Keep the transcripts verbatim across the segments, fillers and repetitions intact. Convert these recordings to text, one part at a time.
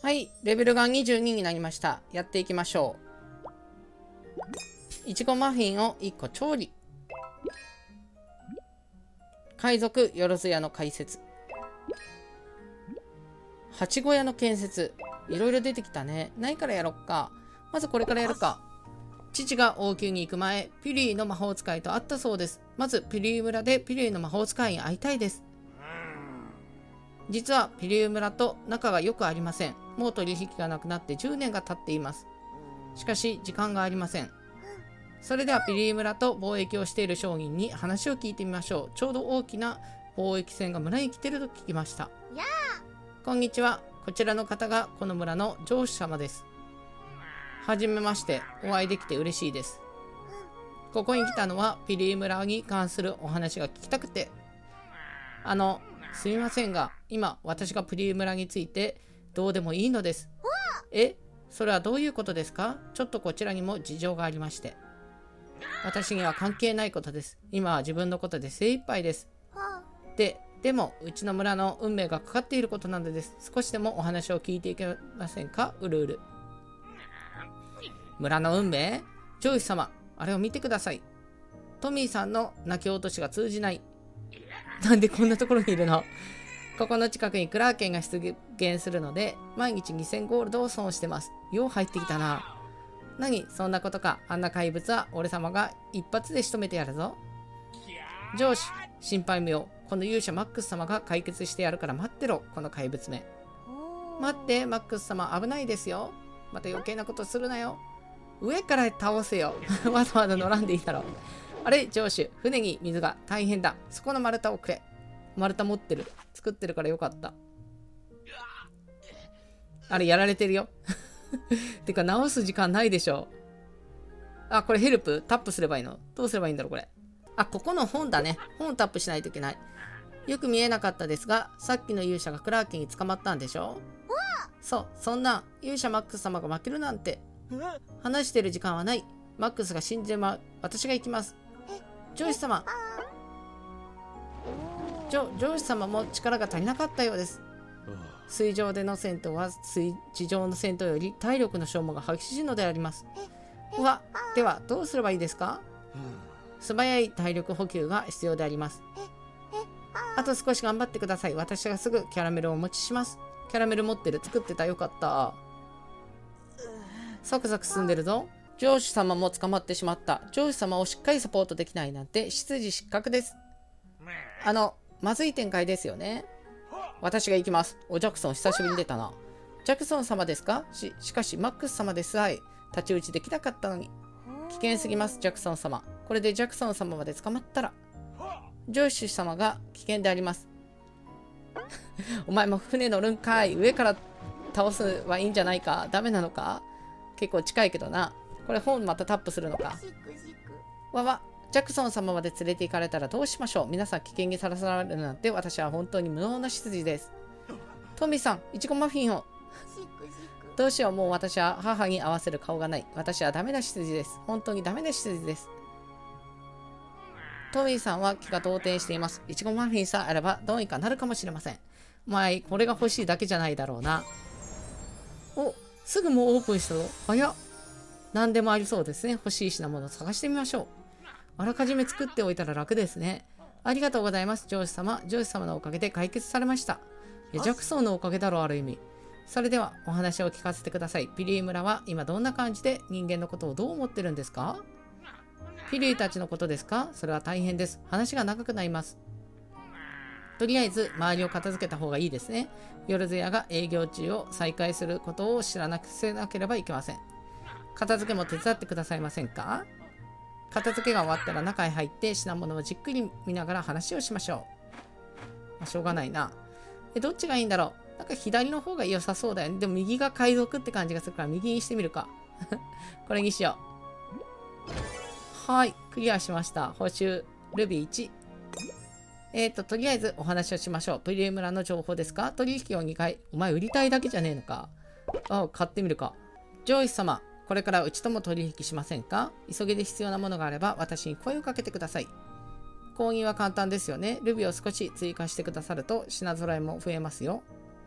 はい、レベルがにじゅうにになりました。やっていきましょう。いちごマフィンをいっこ調理。海賊よろず屋の解説。八小屋の建設。いろいろ出てきたね。何からやろっか。まずこれからやるか。父が王宮に行く前、ピュリーの魔法使いと会ったそうです。まずピュリー村でピュリーの魔法使いに会いたいです。実はピュリー村と仲が良くありません。もう取引がなくなってじゅうねんが経っています。しかし時間がありません。それではピュリー村と貿易をしている商人に話を聞いてみましょう。ちょうど大きな貿易船が村に来てると聞きました。こんにちは。こちらの方がこの村の城主様です。はじめまして。お会いできて嬉しいです。ここに来たのはピュリー村に関するお話が聞きたくて。あの、すみませんが、今私がピュリー村についてどうでもいいのです。え、それはどういうことですか？ちょっとこちらにも事情がありまして。私には関係ないことです。今は自分のことで精一杯です。で、でも、うちの村の運命がかかっていることなのです。少しでもお話を聞いていけませんか？うるうる。村の運命？上司様、あれを見てください。トミーさんの泣き落としが通じない。なんでこんなところにいるの？ここの近くにクラーケンが出現するので、毎日にせんゴールドを損してます。よう入ってきたな。何、そんなことか。あんな怪物は俺様が一発で仕留めてやるぞ。上司、心配無用。この勇者マックス様が解決してやるから待ってろ、この怪物め。待って、マックス様、危ないですよ。また余計なことするなよ。上から倒せよ。わざわざ乗らんでいいだろう。あれ、上司、船に水が大変だ。そこの丸太をくれ。丸太持ってる。作ってるからよかった。あれ、やられてるよ。てか、直す時間ないでしょ。あ、これヘルプタップすればいいの？どうすればいいんだろう、これ。あ、ここの本だね。本タップしないといけない。よく見えなかったですが、さっきの勇者がクラーケンに捕まったんでしょ？そう、そんな勇者マックス様が負けるなんて。話してる時間はない。マックスが死んでまう。私が行きます。上司様。上司様も力が足りなかったようです。水上での戦闘は水地上の戦闘より体力の消耗が激しいのであります。うわ、ではどうすればいいですか？素早い体力補給が必要であります。あと少し頑張ってください。私がすぐキャラメルをお持ちします。キャラメル持ってる。作ってた。よかった。サクサク進んでるぞ。上司様も捕まってしまった。上司様をしっかりサポートできないなんて執事失格です。あの、まずい展開ですよね。私が行きます。お、ジャクソン久しぶりに出たな。ジャクソン様ですか？し、しかしマックス様です。はい。太刀打ちできなかったのに。危険すぎます、ジャクソン様。これでジャクソン様まで捕まったら。上司様が危険であります。お前も船乗るんかい。上から倒すはいいんじゃないか。ダメなのか？結構近いけどな。これ本またタップするのか。わわ。ジャクソン様まで連れて行かれたらどうしましょう。皆さん危険にさらされるなんて私は本当に無能な執事です。トミーさん、いちごマフィンを。どうしよう、もう私は母に合わせる顔がない。私はダメな執事です。本当にダメな執事です。トミーさんは気が動転しています。いちごマフィンさえあればどうにかなるかもしれません。お前、これが欲しいだけじゃないだろうな。お、すぐもうオープンしたぞ。早っ。何でもありそうですね。欲しい品物を探してみましょう。あらかじめ作っておいたら楽ですね。ありがとうございます、上司様。上司様のおかげで解決されました。ジャクソンのおかげだろう、ある意味。それでは、お話を聞かせてください。ピリー村は今どんな感じで人間のことをどう思ってるんですか？ピリーたちのことですか？それは大変です。話が長くなります。とりあえず、周りを片付けた方がいいですね。ヨルズ屋が営業中を再開することを知らなくせなければいけません。片付けも手伝ってくださいませんか？片付けが終わったら中へ入って品物をじっくり見ながら話をしましょう。まあ、しょうがないな。え、どっちがいいんだろう？なんか左の方が良さそうだよね。でも右が海賊って感じがするから右にしてみるか。これにしよう。はい。クリアしました。報酬、ルビーいち。えっと、とりあえずお話をしましょう。プリエ村の情報ですか？取引をにかい。お前売りたいだけじゃねえのか。あ、買ってみるか。上司様。これからうちとも取引しませんか？急ぎで必要なものがあれば私に声をかけてください。購入は簡単ですよね。ルビーを少し追加してくださると品揃えも増えますよ。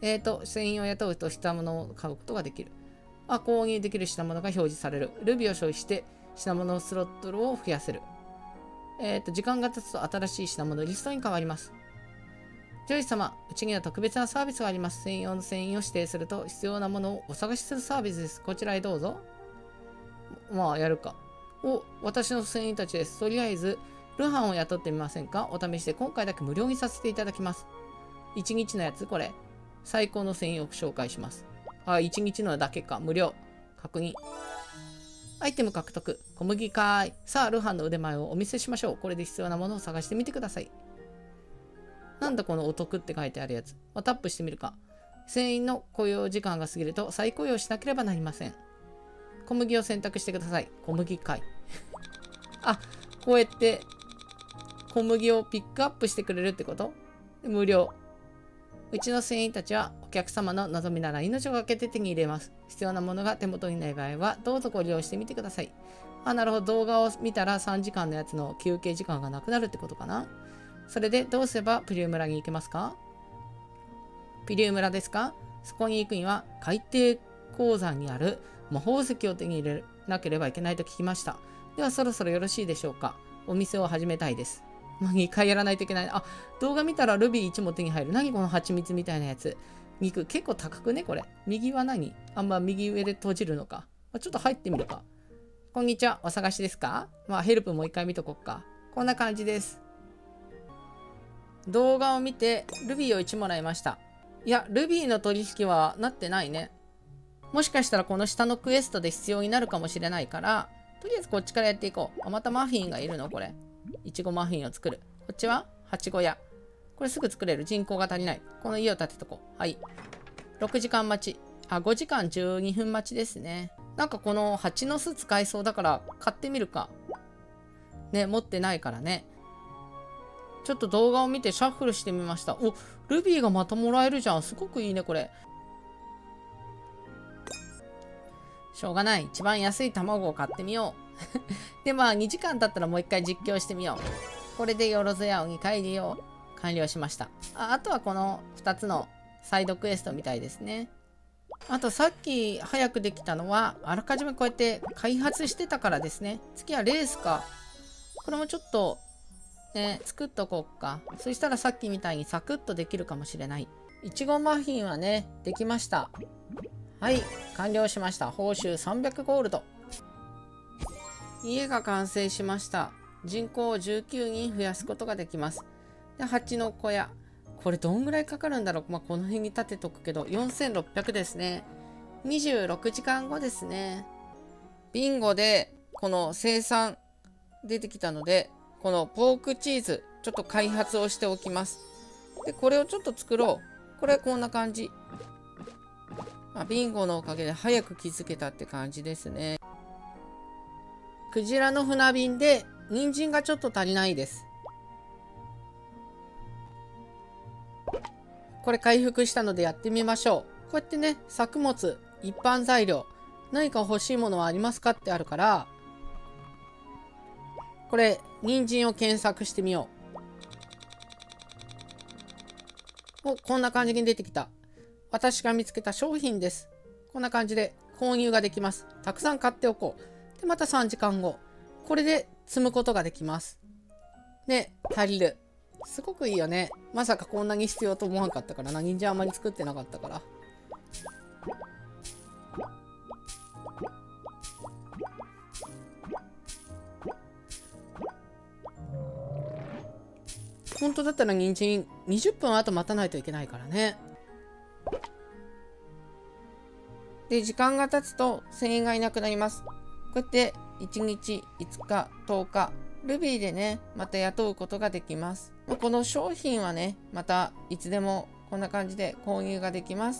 えーと、船員を雇うと品物を買うことができる。あ、購入できる品物が表示される。ルビーを消費して品物スロットルを増やせる。えーと、時間が経つと新しい品物リストに変わります。ジョイス様、うちには特別なサービスがあります。専用の船員を指定すると必要なものをお探しするサービスです。こちらへどうぞ。まあ、やるか。お、私の船員たちです。とりあえず、ルハンを雇ってみませんか？お試しで今回だけ無料にさせていただきます。いちにちのやつ、これ。最高の船員を紹介します。あ、いちにちのだけか。無料。確認。アイテム獲得。小麦かーい。さあ、ルハンの腕前をお見せしましょう。これで必要なものを探してみてください。なんだこのお得って書いてあるやつ。まあ、タップしてみるか。船員の雇用時間が過ぎると再雇用しなければなりません。小麦を選択してください。小麦かい。あ、こうやって小麦をピックアップしてくれるってこと？無料。うちの船員たちはお客様の望みなら命を懸けて手に入れます。必要なものが手元にない場合はどうぞご利用してみてください。あ、なるほど。動画を見たらさんじかんのやつの休憩時間がなくなるってことかな。それでどうすればプリュー村に行けますか？ピリュー村ですか？そこに行くには海底鉱山にある魔法石を手に入れなければいけないと聞きました。ではそろそろよろしいでしょうか。お店を始めたいです。まあ、にかいやらないといけない。あ、動画見たらルビーいちも手に入る。何この蜂蜜みたいなやつ。肉結構高くねこれ。右は何？あんま右上で閉じるのか。まあ、ちょっと入ってみるか。こんにちは。お探しですか？まあヘルプもう一回見とこっか。こんな感じです。動画を見てルビーをいちもらいました。いや、ルビーの取引はなってないね。もしかしたらこの下のクエストで必要になるかもしれないから、とりあえずこっちからやっていこう。あ、またマフィンがいるのこれ。いちごマフィンを作る。こっちははちご屋。これすぐ作れる。人口が足りない。この家を建てとこう。はい。ろくじかん待ち。あ、ごじかんじゅうにふん待ちですね。なんかこの蜂の巣使いそうだから買ってみるか。ね、持ってないからね。ちょっと動画を見てシャッフルしてみました。お、ルビーがまたもらえるじゃん。すごくいいね、これ。しょうがない。一番安い卵を買ってみよう。で、まあ、にじかん経ったらもう一回実況してみよう。これでよろずやをにかい利用完了しました。あ、あとはこのふたつのサイドクエストみたいですね。あとさっき早くできたのは、あらかじめこうやって開発してたからですね。次はレースか。これもちょっと、ね、作っとこうか。そしたらさっきみたいにサクッとできるかもしれない。いちごマフィンはね、できました。はい、完了しました。報酬さんびゃくゴールド。家が完成しました。人口をじゅうきゅうにん増やすことができます。で、蜂の小屋。これどんぐらいかかるんだろう。まあ、この辺に建てとくけど、よんせんろっぴゃくですね。にじゅうろくじかんごですね。ビンゴで、この生産出てきたので、このポークチーズ、ちょっと開発をしておきます。で、これをちょっと作ろう。これこんな感じ。まあ、ビンゴのおかげで早く気づけたって感じですね。クジラの船便で、人参がちょっと足りないです。これ回復したのでやってみましょう。こうやってね、作物、一般材料、何か欲しいものはありますかってあるから、これ、人参を検索してみよう。お、こんな感じに出てきた。私が見つけた商品です。こんな感じで購入ができます。たくさん買っておこう。で、またさんじかんご。これで積むことができます。で、足りる。すごくいいよね。まさかこんなに必要と思わなかったからな。人参あんまり作ってなかったから。本当だったら人参にじゅっぷんあと待たないといけないからね。で、時間が経つと船員がいなくなります。こうやっていちにち、いつか、とおか、ルビーでね、また雇うことができます。この商品はね、またいつでもこんな感じで購入ができます。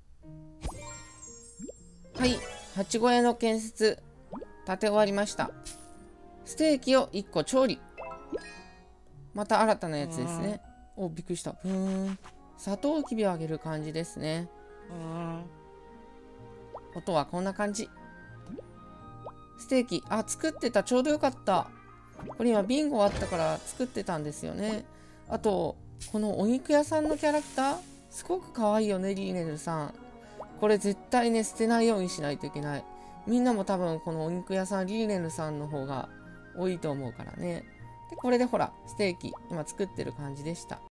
はい、蜂小屋の建設、建て終わりました。ステーキをいっこ調理。また新たなやつですね。お、びっくりした。うーん。サトウキビをあげる感じですね。音はこんな感じ。ステーキ。あ、作ってた。ちょうどよかった。これ今ビンゴあったから作ってたんですよね。あと、このお肉屋さんのキャラクター。 すごく可愛いよね、リーネルさん。これ絶対ね、捨てないようにしないといけない。みんなも多分このお肉屋さん、リーネルさんの方が多いと思うからね。で、これでほら、ステーキ、今作ってる感じでした。